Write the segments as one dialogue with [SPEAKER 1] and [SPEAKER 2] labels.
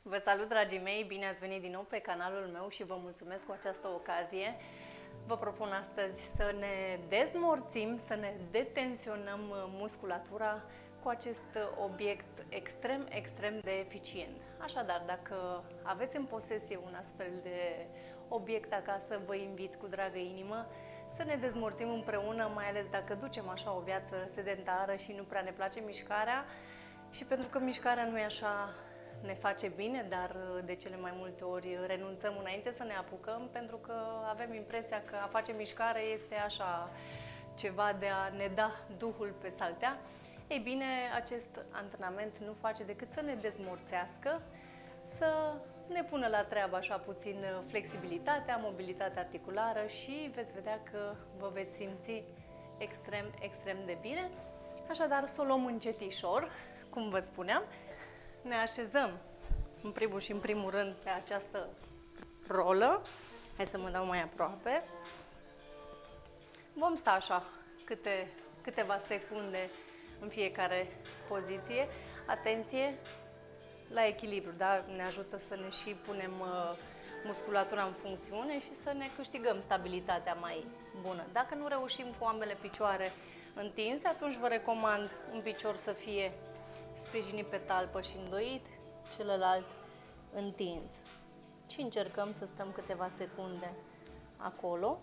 [SPEAKER 1] Vă salut, dragii mei, bine ați venit din nou pe canalul meu și vă mulțumesc cu această ocazie. Vă propun astăzi să ne dezmorțim, să ne detensionăm musculatura cu acest obiect extrem de eficient. Așadar, dacă aveți în posesie un astfel de obiect acasă, vă invit cu dragă inimă să ne dezmorțim împreună, mai ales dacă ducem așa o viață sedentară și nu prea ne place mișcarea. Și pentru că mișcarea nu e așa, ne face bine, dar de cele mai multe ori renunțăm înainte să ne apucăm, pentru că avem impresia că a face mișcare este așa ceva de a ne da duhul pe saltea. Ei bine, acest antrenament nu face decât să ne dezmorțească, să ne pună la treabă așa puțin flexibilitatea, mobilitatea articulară și veți vedea că vă veți simți extrem de bine. Așadar, să o luăm încetișor, cum vă spuneam. Ne așezăm în primul și în primul rând pe această rolă. Hai să mă dau mai aproape. Vom sta așa câteva secunde în fiecare poziție. Atenție la echilibru, da? Ne ajută să ne și punem musculatura în funcțiune și să ne câștigăm stabilitatea mai bună. Dacă nu reușim cu ambele picioare întinse, atunci vă recomand un picior să fie sprijinit pe talpă și îndoit, celălalt întins. Și încercăm să stăm câteva secunde acolo,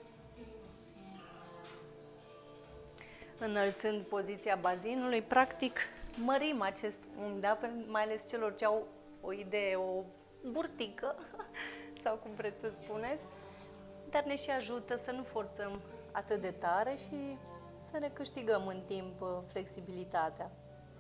[SPEAKER 1] înălțând poziția bazinului. Practic, mărim acest unghi, da? Mai ales celor ce au o idee, o burtică, sau cum vreți să spuneți, dar ne și ajută să nu forțăm atât de tare și să ne câștigăm în timp flexibilitatea.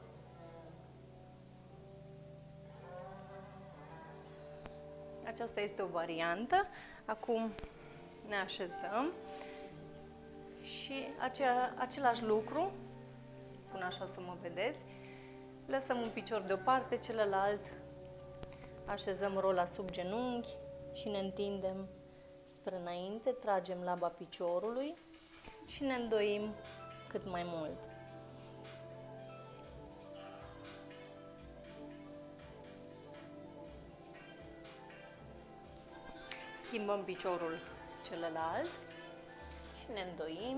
[SPEAKER 1] Aceasta este o variantă. Acum ne așezăm și același lucru, pun așa să mă vedeți, lăsăm un picior deoparte, celălalt așezăm rola sub genunchi și ne întindem spre înainte, tragem laba piciorului și ne îndoim cât mai mult. Schimbăm piciorul celălalt și ne îndoim.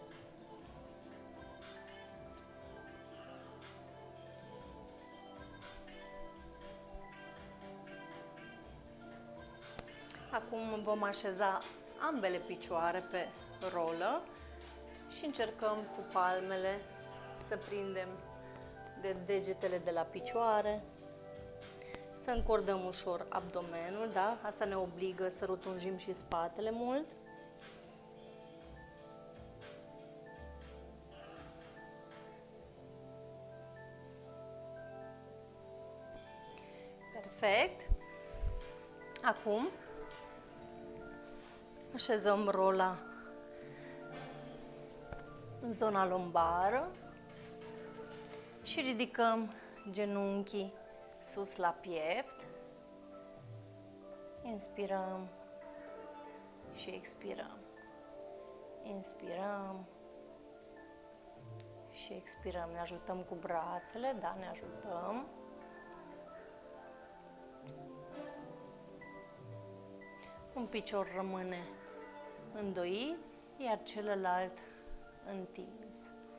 [SPEAKER 1] Acum vom așeza ambele picioare pe rolă și încercăm cu palmele să prindem de degetele de la picioare, să încordăm ușor abdomenul, da? Asta ne obligă să rotunjim și spatele mult. Perfect. Acum așezăm rola în zona lombară și ridicăm genunchii sus la piept. Inspirăm și expirăm. Inspirăm și expirăm. Ne ajutăm cu brațele, da, ne ajutăm. Un picior rămâne îndoit, iar celălalt întins.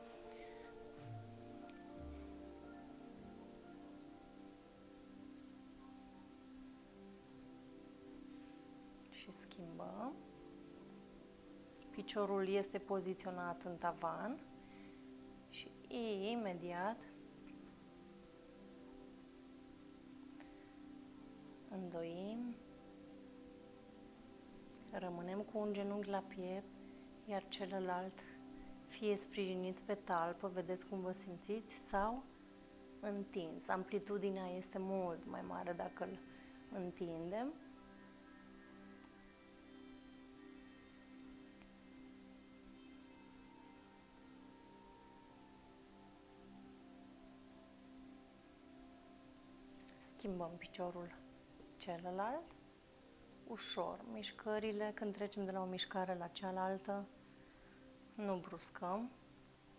[SPEAKER 1] Și schimbăm. Piciorul este poziționat în tavan și imediat îndoim. Rămânem cu un genunchi la piept, iar celălalt fie sprijinit pe talpă, vedeți cum vă simțiți, sau întins. Amplitudinea este mult mai mare dacă îl întindem. Schimbăm piciorul celălalt. Ușor, mișcările, când trecem de la o mișcare la cealaltă, nu bruscăm.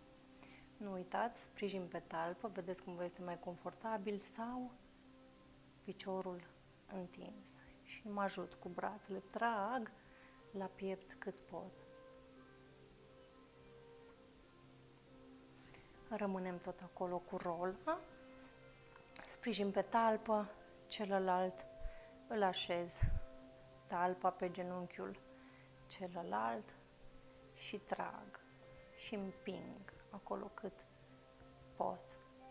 [SPEAKER 1] Nu uitați, sprijin pe talpă, vedeți cum vă este mai confortabil, sau piciorul întins și mă ajut cu brațele, trag la piept cât pot. Rămânem tot acolo cu rola, sprijin pe talpă, celălalt îl așez, talpa pe genunchiul celălalt și trag și împing acolo cât pot.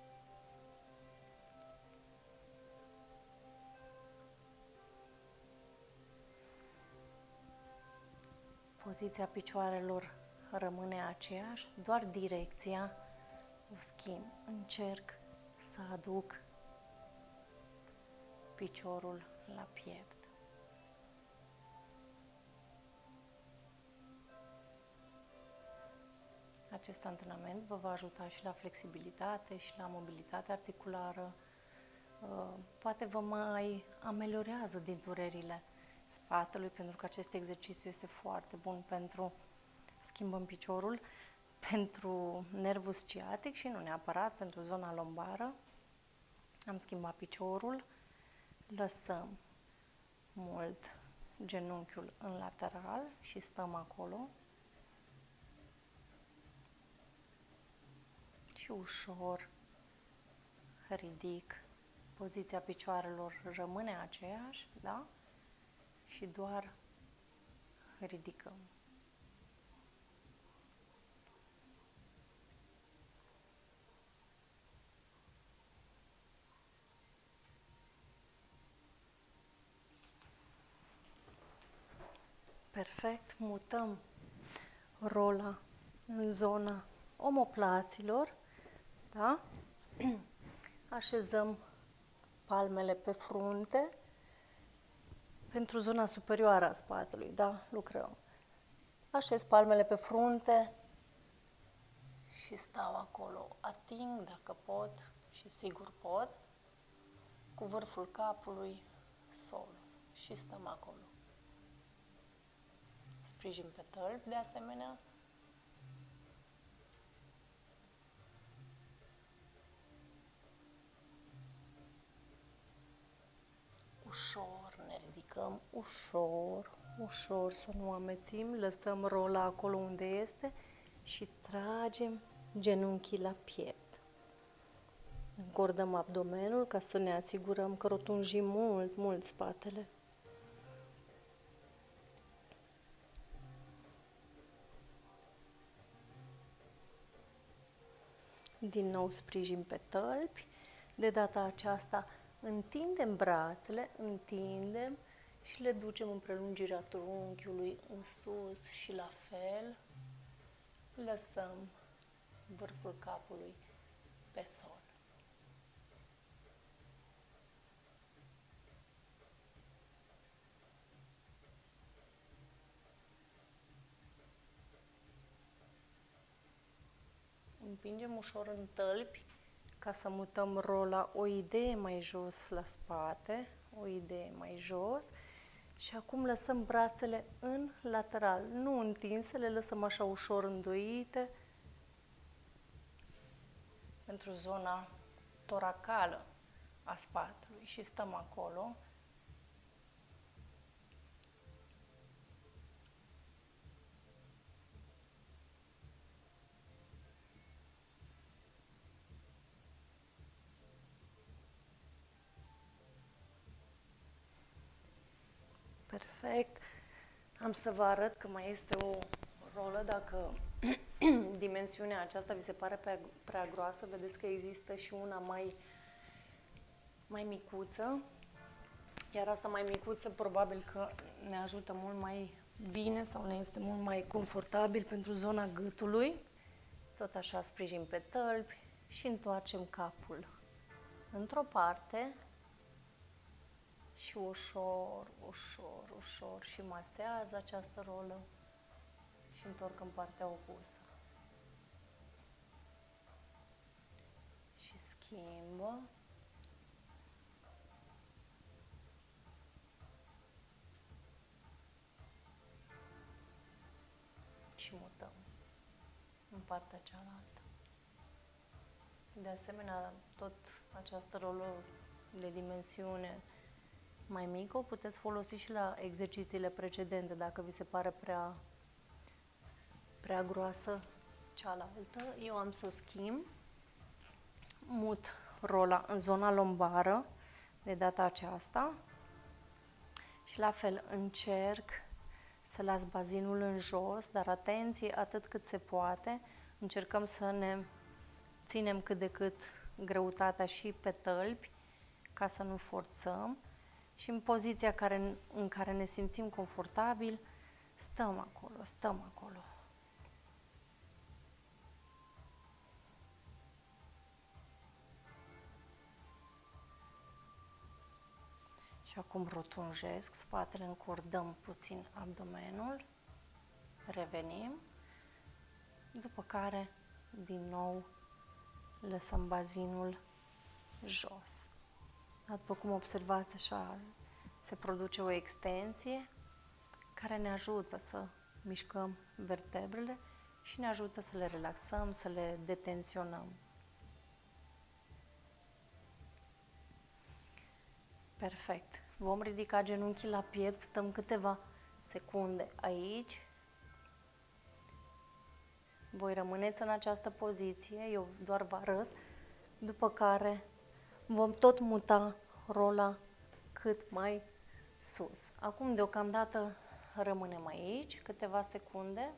[SPEAKER 1] Poziția picioarelor rămâne aceeași, doar direcția o schimb. Încerc să aduc piciorul la piept. Acest antrenament vă va ajuta și la flexibilitate și la mobilitate articulară. Poate vă mai ameliorează din durerile spatelui, pentru că acest exercițiu este foarte bun pentru, schimbăm piciorul, pentru nervul sciatic și nu neapărat pentru zona lombară. Am schimbat piciorul, lăsăm mult genunchiul în lateral și stăm acolo. Și ușor ridic. Poziția picioarelor rămâne aceeași, da? Și doar ridicăm. Perfect, mutăm rola în zona omoplaților, da? Așezăm palmele pe frunte pentru zona superioară a spatelui, da? Lucrăm. Așez palmele pe frunte și stau acolo. Ating dacă pot și sigur pot cu vârful capului sol și stăm acolo. Sprijin pe tălpi de asemenea. Ușor ne ridicăm, ușor, ușor să nu amețim, lăsăm rola acolo unde este și tragem genunchii la piept. Încordăm abdomenul ca să ne asigurăm că rotunjim mult, mult spatele. Din nou sprijin pe tălpi, de data aceasta întindem brațele, întindem și le ducem în prelungirea trunchiului în sus și la fel lăsăm vârful capului pe sol. Împingem ușor în tălpi ca să mutăm rola o idee mai jos la spate, o idee mai jos și acum lăsăm brațele în lateral, nu întinse, le lăsăm așa ușor îndoite pentru zona toracală a spatelui și stăm acolo. Perfect. Am să vă arăt că mai este o rolă, dacă dimensiunea aceasta vi se pare prea groasă, vedeți că există și una mai micuță, iar asta mai micuță probabil că ne ajută mult mai bine sau ne este mult mai confortabil pentru zona gâtului. Tot așa sprijin pe tălpi și întoarcem capul într-o parte și ușor, ușor, ușor și masează această rolă și întorc în partea opusă. Și schimbă. Și mutăm în partea cealaltă. De asemenea, tot această rolă de dimensiune mai mică, o puteți folosi și la exercițiile precedente, dacă vi se pare prea groasă cealaltă. Eu am să o schimb, mut rola în zona lombară de data aceasta și la fel încerc să las bazinul în jos, dar atenție, atât cât se poate, încercăm să ne ținem cât de cât greutatea și pe tălpi, ca să nu forțăm, și în poziția în care ne simțim confortabil, stăm acolo. Și acum rotunjesc spatele, încordăm puțin abdomenul, revenim, după care din nou lăsăm bazinul jos. După cum observați, așa se produce o extensie care ne ajută să mișcăm vertebrele și ne ajută să le relaxăm, să le detensionăm. Perfect. Vom ridica genunchii la piept, stăm câteva secunde aici. Voi rămâneți în această poziție, eu doar vă arăt, după care vom tot muta rola cât mai sus. Acum, deocamdată, rămânem aici câteva secunde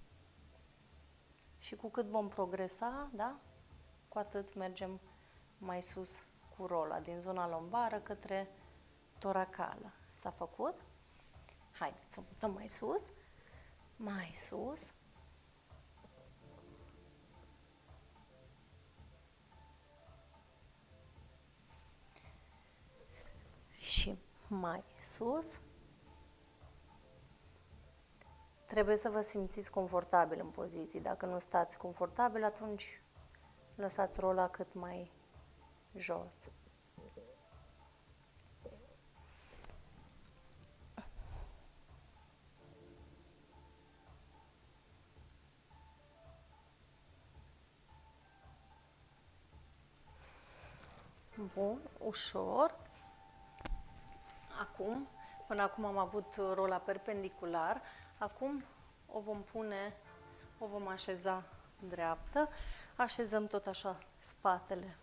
[SPEAKER 1] și cu cât vom progresa, da, cu atât mergem mai sus cu rola, din zona lombară către toracală. S-a făcut? Haideți să mutăm mai sus, mai sus. Și mai sus. Trebuie să vă simțiți confortabil în poziții. Dacă nu stați confortabil, atunci lăsați rola cât mai jos. Bun, ușor. Acum, până acum am avut rola perpendicular, acum o vom așeza dreaptă, așezăm tot așa spatele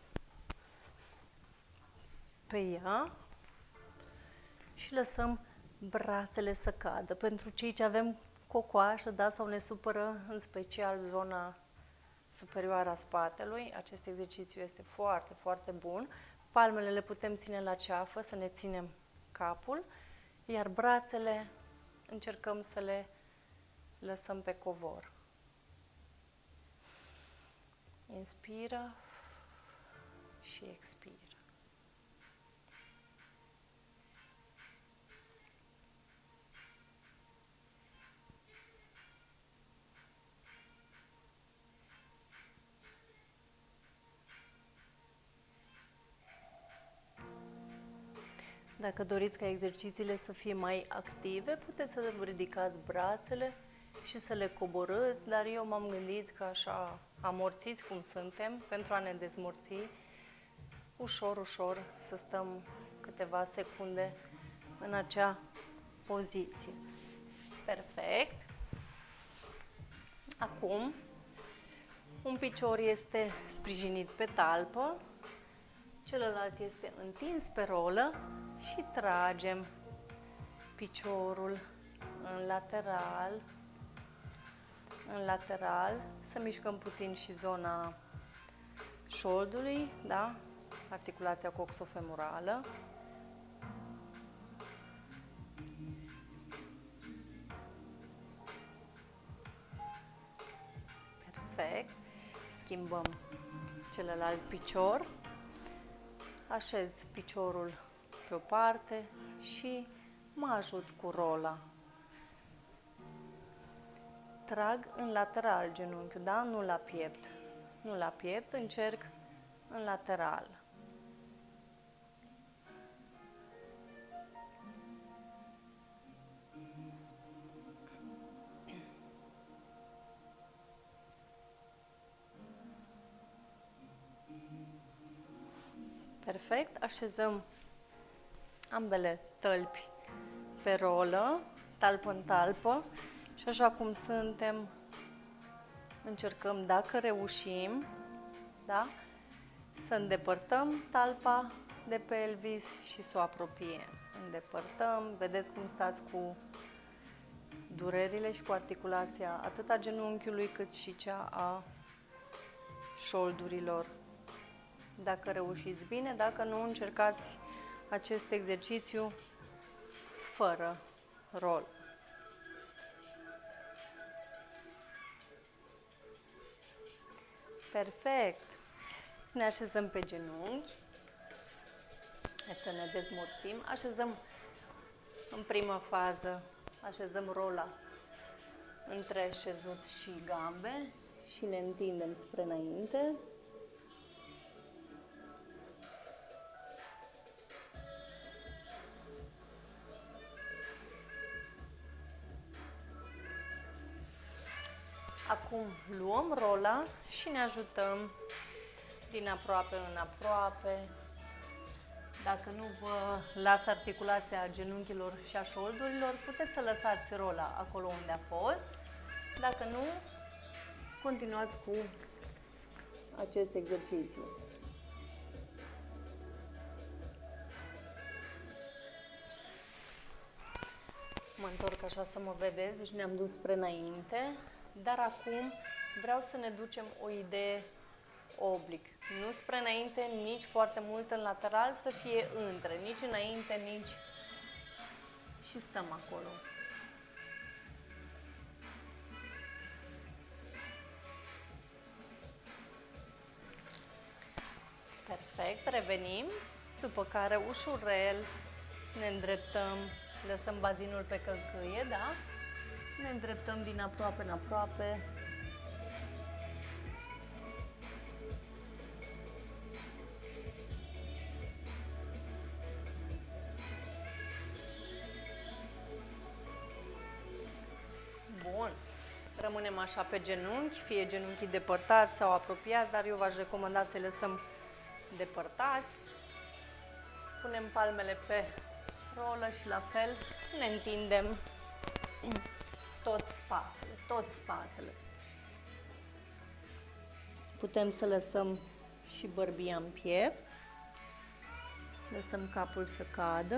[SPEAKER 1] pe ea și lăsăm brațele să cadă. Pentru cei ce avem cocoașă, da, sau ne supără în special zona superioară a spatelui, acest exercițiu este foarte, foarte bun. Palmele le putem ține la ceafă, să ne ținem capul, iar brațele încercăm să le lăsăm pe covor. Inspiră și expiră. Dacă doriți ca exercițiile să fie mai active, puteți să ridicați brațele și să le coborâți, dar eu m-am gândit că așa, amorțiți cum suntem, pentru a ne dezmorți, ușor, ușor, să stăm câteva secunde în acea poziție. Perfect. Acum, un picior este sprijinit pe talpă, celălalt este întins pe rolă și tragem piciorul în lateral, să mișcăm puțin și zona șoldului, da? Articulația coxofemorală. Perfect. Schimbăm celălalt picior. Așez piciorul pe o parte și mă ajut cu rola. Trag în lateral genunchiul, da? Nu la piept. Nu la piept, încerc în lateral. Perfect. Așezăm ambele tălpi pe rolă, talpă în talpă și așa cum suntem, încercăm, dacă reușim, da? Să îndepărtăm talpa de pelvis și să o apropiem. Îndepărtăm, vedeți cum stați cu durerile și cu articulația atât a genunchiului cât și cea a șoldurilor. Dacă reușiți bine, dacă nu, încercați acest exercițiu fără rol. Perfect! Ne așezăm pe genunchi. Hai să ne dezmorțim. Așezăm în prima fază, așezăm rola între șezut și gambe și ne întindem spre înainte. Acum luăm rola și ne ajutăm din aproape în aproape. Dacă nu vă lasă articulația genunchilor și a șoldurilor, puteți să lăsați rola acolo unde a fost. Dacă nu, continuați cu acest exercițiu. Mă întorc așa să mă vedeți, deci ne-am dus spre înainte, dar acum vreau să ne ducem o idee oblic. Nu spre înainte, nici foarte mult în lateral, să fie între, nici înainte, nici... Și stăm acolo. Perfect, revenim, după care ușurel ne îndreptăm, lăsăm bazinul pe călcâie, da? Ne îndreptăm din aproape în aproape. Bun. Rămânem așa pe genunchi, fie genunchii depărtați sau apropiați, dar eu v-aș recomanda să-i lăsăm depărtați. Punem palmele pe rolă și la fel ne întindem tot spatele. Putem să lăsăm și bărbia în piept. Lăsăm capul să cadă.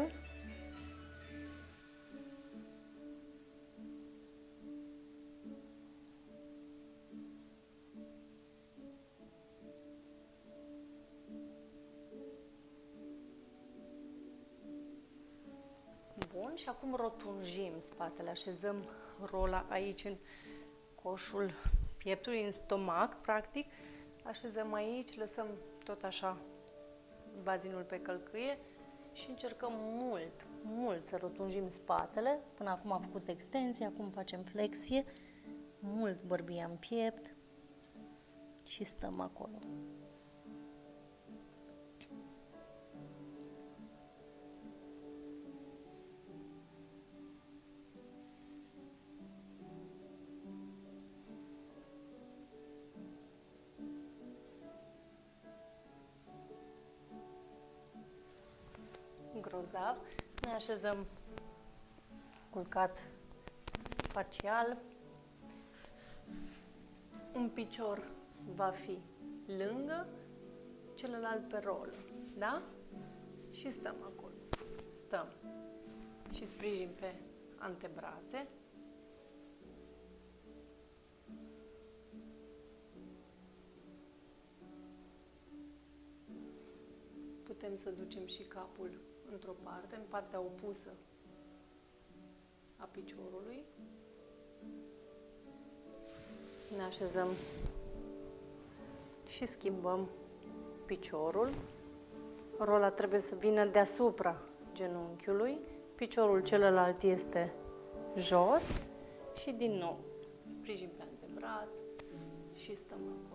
[SPEAKER 1] Bun, și acum rotunjim spatele, așezăm rola aici în coșul pieptului, în stomac, practic. Așezăm aici, lăsăm tot așa bazinul pe călcâie și încercăm mult să rotunjim spatele. Până acum am făcut extensie, acum facem flexie, mult bărbia în piept și stăm acolo. Grozav. Ne așezăm culcat facial. Un picior va fi lângă, celălalt pe rolă, da? Și stăm acolo. Stăm și sprijin pe antebrațe. Putem să ducem și capul într-o parte, în partea opusă a piciorului. Ne așezăm și schimbăm piciorul. Rola trebuie să vină deasupra genunchiului. Piciorul celălalt este jos și din nou sprijin pe antebraț și stăm acolo.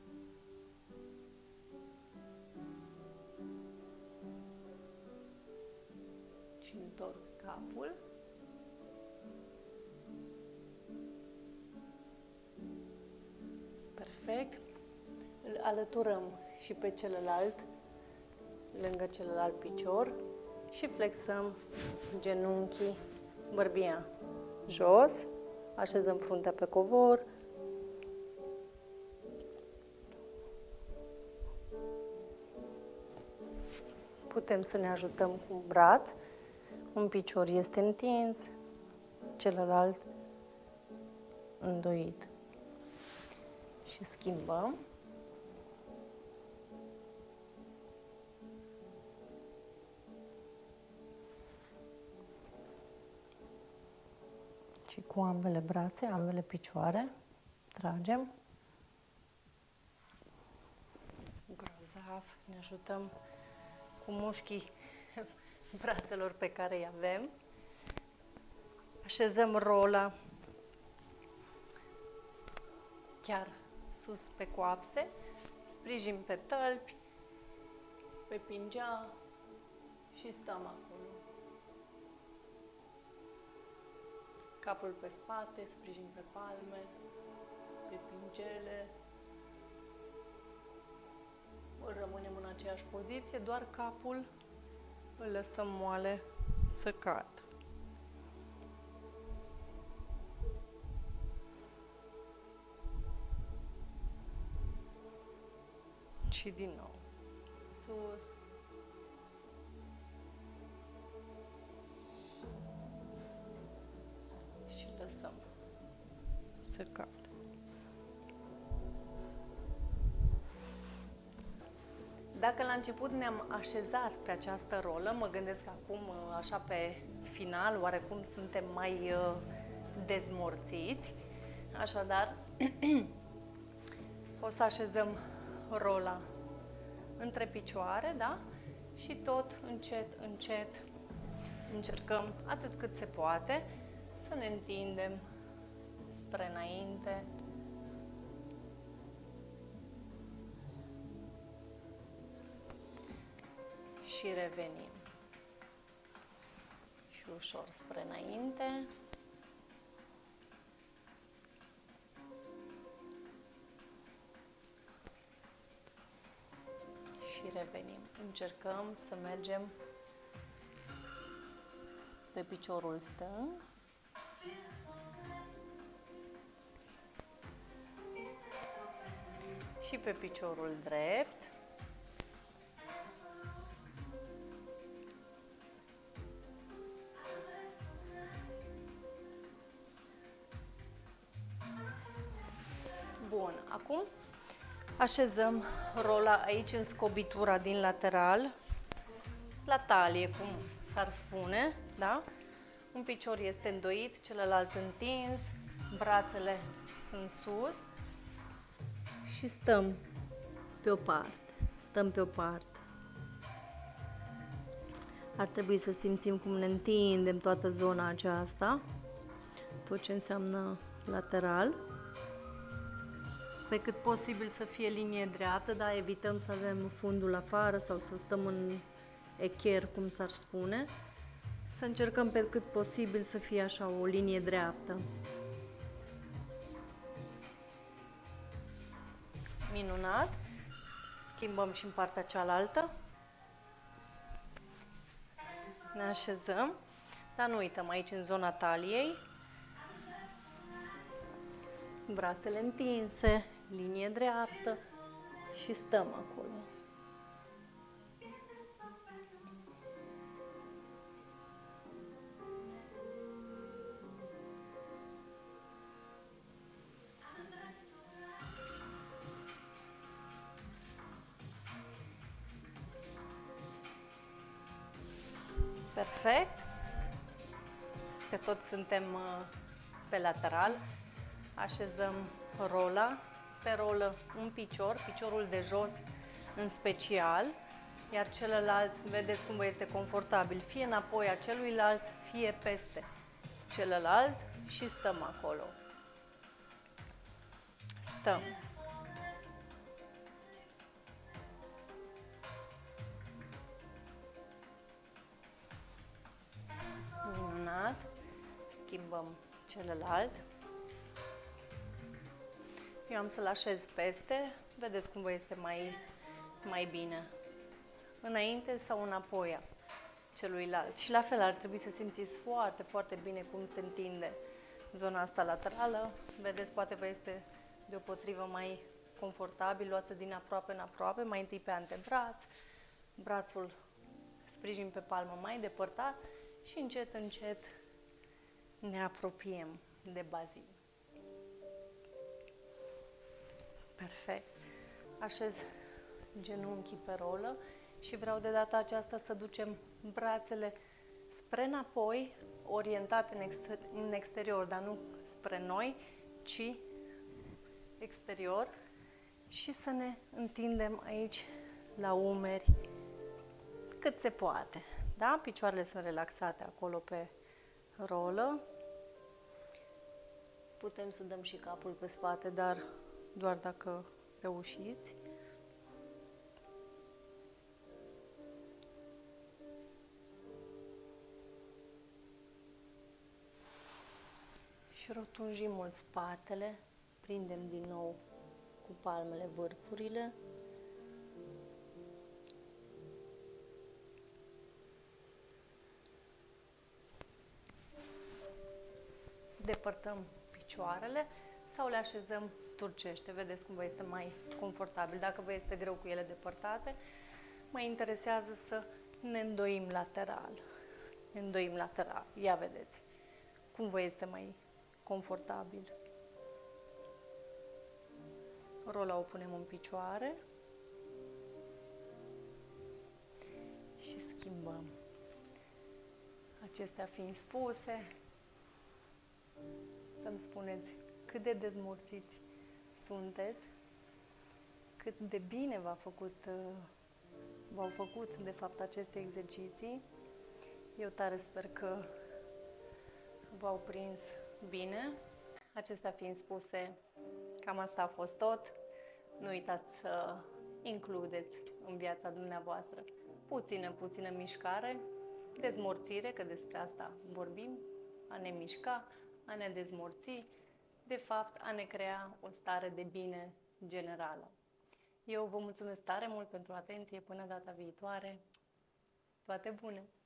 [SPEAKER 1] Și întorc capul. Perfect. Îl alăturăm și pe celălalt lângă celălalt picior și flexăm genunchii, bărbia jos, așezăm fruntea pe covor. Putem să ne ajutăm cu un braț, un picior este întins, celălalt îndoit. Și schimbăm. Și cu ambele brațe, ambele picioare, tragem. Grozav, ne ajutăm cu mușchii brațelor pe care îi avem. Așezăm rola chiar sus pe coapse, sprijin pe tălpi, pe pingea și stăm acolo. Capul pe spate, sprijin pe palme, pe pingele. Rămânem în aceeași poziție, doar capul îl lăsăm moale să cadă. Și din nou, sus. Și lăsăm să cadă. Dacă la început ne-am așezat pe această rolă, mă gândesc că acum, așa pe final, oarecum suntem mai dezmorțiți. Așadar, o să așezăm rola între picioare, da? Și tot încet, încet încercăm atât cât se poate să ne întindem spre înainte. Și revenim. Și ușor spre înainte. Și revenim. Încercăm să mergem pe piciorul stâng. Și pe piciorul drept. Bun, acum așezăm rola aici în scobitura din lateral, la talie, cum s-ar spune, da? Un picior este îndoit, celălalt întins, brațele sunt sus și stăm pe o parte, Ar trebui să simțim cum ne întindem toată zona aceasta, tot ce înseamnă lateral. Pe cât posibil să fie linie dreaptă, dar evităm să avem fundul afară sau să stăm în echer, cum s-ar spune. Să încercăm pe cât posibil să fie așa o linie dreaptă. Minunat! Schimbăm și în partea cealaltă. Ne așezăm, dar nu uităm aici în zona taliei. Brațele întinse, linie dreaptă și stăm acolo. Perfect. Că toți suntem pe lateral. Așezăm rola, pe rolă un picior, piciorul de jos în special, iar celălalt, vedeți cum vă este confortabil, fie înapoi a celuilalt, fie peste celălalt și stăm acolo. Stăm. Minunat. Schimbăm celălalt. Eu am să-l așez peste, vedeți cum vă este mai bine. înainte sau înapoi a celuilalt. Și la fel ar trebui să simțiți foarte, foarte bine cum se întinde zona asta laterală. Vedeți, poate vă este deopotrivă mai confortabil, luați-o din aproape în aproape, mai întâi pe antebraț, brațul sprijin pe palmă mai depărtat și încet, încet ne apropiem de bazin. Perfect. Așez genunchii pe rolă și vreau de data aceasta să ducem brațele spre înapoi, orientate în exterior, dar nu spre noi, ci exterior, și să ne întindem aici la umeri cât se poate. Da? Picioarele sunt relaxate acolo pe rolă. Putem să dăm și capul pe spate, dar doar dacă reușiți. Și rotunjim mult spatele, prindem din nou cu palmele vârfurile. Depărtăm picioarele sau le așezăm turcește. Vedeți cum vă este mai confortabil. Dacă vă este greu cu ele depărtate, mă interesează să ne îndoim lateral. Ne îndoim lateral. Ia vedeți cum vă este mai confortabil. Rola o punem în picioare și schimbăm. Acestea fiind spuse, să-mi spuneți cât de dezmorțiți sunteți, cât de bine v-au făcut de fapt aceste exerciții. Eu tare sper că v-au prins bine. Acestea fiind spuse, cam asta a fost tot. Nu uitați să includeți în viața dumneavoastră puțină mișcare, dezmorțire, că despre asta vorbim, a ne mișca, a ne dezmorți, de fapt a ne crea o stare de bine generală. Eu vă mulțumesc tare mult pentru atenție, până data viitoare, toate bune!